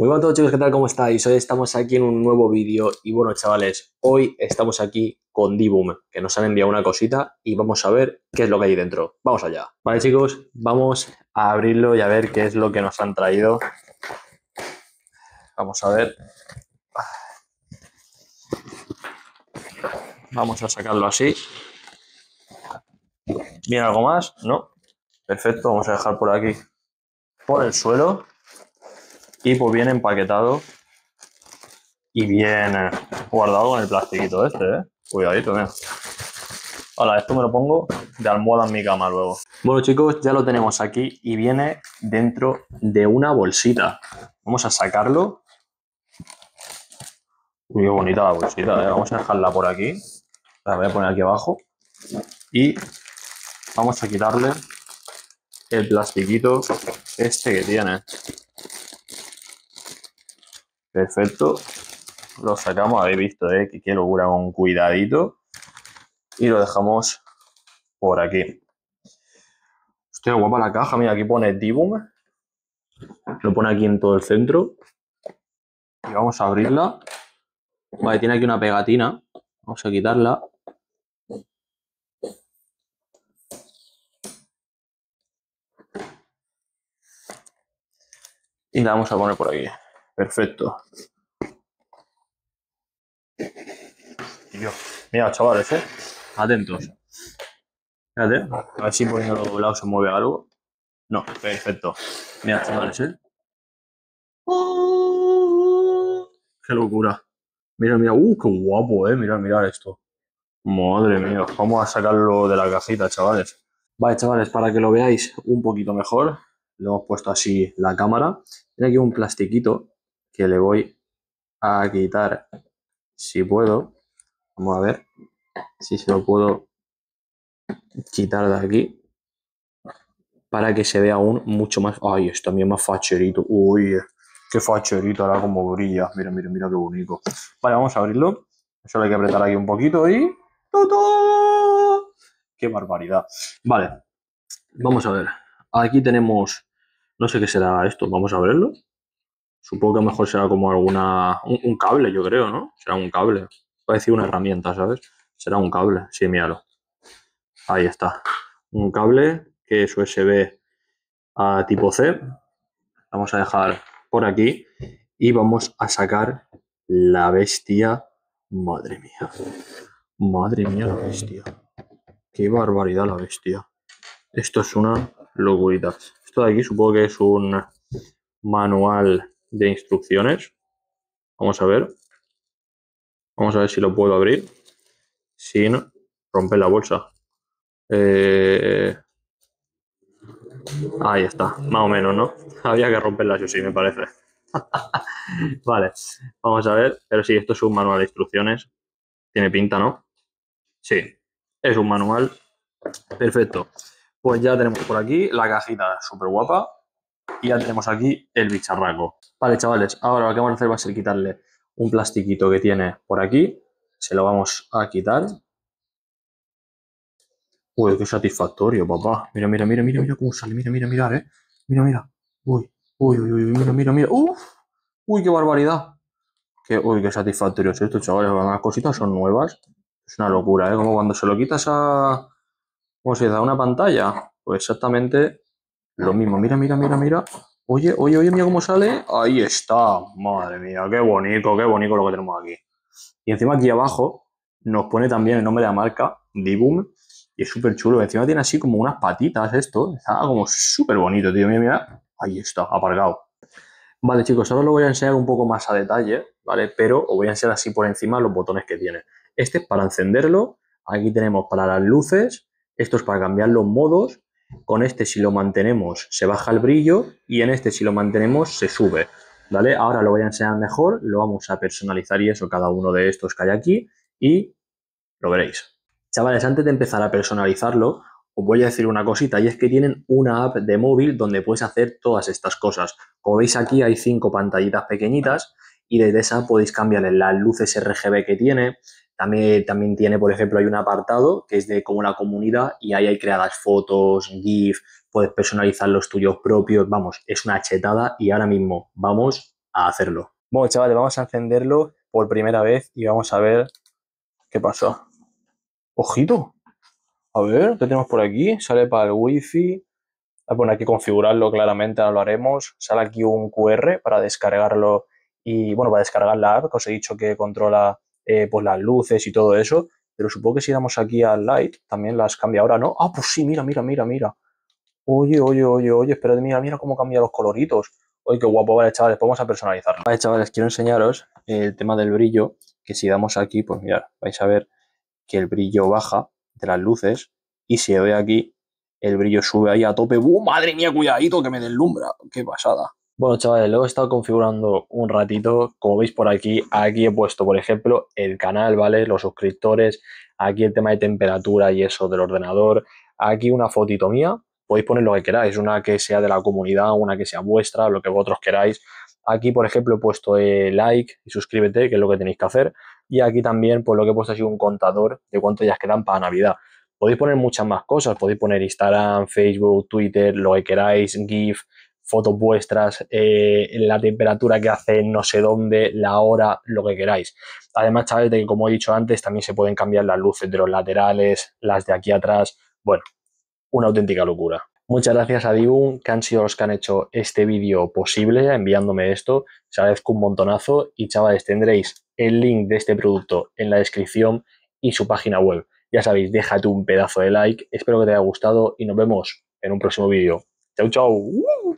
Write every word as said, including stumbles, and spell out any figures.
Muy buenas a todos chicos, ¿qué tal? ¿Cómo estáis? Hoy estamos aquí en un nuevo vídeo y bueno chavales, hoy estamos aquí con Diboom, que nos han enviado una cosita y vamos a ver qué es lo que hay dentro. Vamos allá. Vale chicos, vamos a abrirlo y a ver qué es lo que nos han traído. Vamos a ver. Vamos a sacarlo así. ¿Viene algo más? ¿No? Perfecto, vamos a dejar por aquí, por el suelo. Y pues viene empaquetado y bien eh, guardado con el plastiquito este, ¿eh? Cuidadito, mira. Ahora, esto me lo pongo de almohada en mi cama luego. Bueno chicos, ya lo tenemos aquí y viene dentro de una bolsita. Vamos a sacarlo. Uy, qué bonita la bolsita, ¿eh? Vamos a dejarla por aquí. La voy a poner aquí abajo. Y vamos a quitarle el plastiquito este que tiene. Perfecto. Lo sacamos, habéis visto, ¿eh? Que qué locura, con cuidadito. Y lo dejamos por aquí. Hostia, guapa la caja. Mira, aquí pone Diboom. Lo pone aquí en todo el centro. Y vamos a abrirla. Vale, tiene aquí una pegatina. Vamos a quitarla. Y la vamos a poner por aquí. Perfecto. Dios. Mira, chavales, ¿eh? Atentos. Fíjate. A ver si poniéndolo doblado se mueve algo. No, perfecto. Mira, chavales, ¿eh? ¡Oh! ¡Qué locura! Mira, mira. ¡Uh, qué guapo, eh! Mirad, mirad esto. Madre mía. Vamos a sacarlo de la cajita, chavales. Vale, chavales, para que lo veáis un poquito mejor, le hemos puesto así la cámara. Tiene aquí un plastiquito que le voy a quitar si puedo. Vamos a ver si se lo puedo quitar de aquí para que se vea aún mucho más. Ay, es también más facherito. Uy, qué facherito, ahora como brilla. Mira, mira, mira qué bonito. Vale, vamos a abrirlo. Solo hay que apretar aquí un poquito y ¡Totó! ¡Qué barbaridad! Vale, vamos a ver. Aquí tenemos, no sé qué será esto. Vamos a verlo. Supongo que a lo mejor será como alguna, un, un cable, yo creo, ¿no? Será un cable. Parece una herramienta, ¿sabes? Será un cable. Sí, míralo. Ahí está. Un cable que es U S B a tipo C. Vamos a dejar por aquí y vamos a sacar la bestia. Madre mía. Madre mía la bestia. Qué barbaridad la bestia. Esto es una locurita. Esto de aquí supongo que es un manual de instrucciones. Vamos a ver. Vamos a ver si lo puedo abrir sin romper la bolsa. Eh... Ahí está, más o menos, ¿no? Había que romperla, yo sí, me parece. Vale, vamos a ver. Pero sí, esto es un manual de instrucciones. Tiene pinta, ¿no? Sí, es un manual. Perfecto. Pues ya tenemos por aquí la cajita súper guapa. Y ya tenemos aquí el bicharraco. Vale, chavales, ahora lo que vamos a hacer va a ser quitarle un plastiquito que tiene por aquí. Se lo vamos a quitar. Uy, qué satisfactorio, papá. Mira, mira, mira, mira, mira cómo sale. Mira, mira, mira, eh. Mira, mira. Uy, uy, uy, uy, mira, mira, mira. Uf. Uy, qué barbaridad. Qué, uy, qué satisfactorio es esto, chavales. Las cositas son nuevas. Es una locura, ¿eh? Como cuando se lo quitas a... ¿Cómo se dice? A una pantalla. Pues exactamente lo mismo. Mira, mira, mira, mira. Oye, oye, oye, mira cómo sale. Ahí está. Madre mía, qué bonito, qué bonito lo que tenemos aquí. Y encima aquí abajo nos pone también el nombre de la marca, Diboom. Y es súper chulo. Encima tiene así como unas patitas esto. Está como súper bonito, tío. Mira, mira. Ahí está, aparcado. Vale, chicos, ahora lo voy a enseñar un poco más a detalle, ¿vale? Pero os voy a enseñar así por encima los botones que tiene. Este es para encenderlo. Aquí tenemos para las luces. Esto es para cambiar los modos. Con este, si lo mantenemos, se baja el brillo. Y en este, si lo mantenemos, se sube. ¿Vale? Ahora lo voy a enseñar mejor. Lo vamos a personalizar y eso, cada uno de estos que hay aquí. Y lo veréis. Chavales, antes de empezar a personalizarlo, os voy a decir una cosita, y es que tienen una app de móvil donde puedes hacer todas estas cosas. Como veis aquí hay cinco pantallitas pequeñitas y desde esa podéis cambiarle las luces R G B que tiene. También, también tiene, por ejemplo, hay un apartado que es de como la comunidad y ahí hay creadas fotos, GIF, puedes personalizar los tuyos propios. Vamos, es una chetada y ahora mismo vamos a hacerlo. Bueno, chavales, vamos a encenderlo por primera vez y vamos a ver qué pasó. ¡Ojito! A ver, ¿qué tenemos por aquí? Sale para el wifi. Bueno, hay que configurarlo claramente, ahora lo haremos. Sale aquí un Q R para descargarlo y, bueno, para descargar la app, que os he dicho que controla eh, pues las luces y todo eso. Pero supongo que si damos aquí al light, también las cambia ahora, ¿no? Ah, pues sí, mira, mira, mira, mira. Oye, oye, oye, oye, espérate, mira, mira cómo cambia los coloritos. Oye, qué guapo, vale, chavales, podemos a personalizarlo. Vale, chavales, quiero enseñaros el tema del brillo, que si damos aquí, pues mirad, vais a ver que el brillo baja de las luces y si doy aquí, el brillo sube ahí a tope. ¡Uh, madre mía, cuidadito que me deslumbra! ¡Qué pasada! Bueno, chavales, lo he estado configurando un ratito. Como veis por aquí, aquí he puesto, por ejemplo, el canal, ¿vale? Los suscriptores, aquí el tema de temperatura y eso del ordenador. Aquí una fotito mía. Podéis poner lo que queráis, una que sea de la comunidad, una que sea vuestra, lo que vosotros queráis. Aquí, por ejemplo, he puesto eh, like y suscríbete, que es lo que tenéis que hacer. Y aquí también, pues lo que he puesto ha sido un contador de cuántos días quedan para Navidad. Podéis poner muchas más cosas, podéis poner Instagram, Facebook, Twitter, lo que queráis, GIF, fotos vuestras, eh, la temperatura que hace no sé dónde, la hora, lo que queráis. Además, chavales, de que como he dicho antes, también se pueden cambiar las luces de los laterales, las de aquí atrás. Bueno, una auténtica locura. Muchas gracias a Dibun, que han sido los que han hecho este vídeo posible, enviándome esto. Les agradezco un montonazo y chavales, tendréis el link de este producto en la descripción y su página web. Ya sabéis, déjate un pedazo de like, espero que te haya gustado y nos vemos en un próximo vídeo. Chau, chau.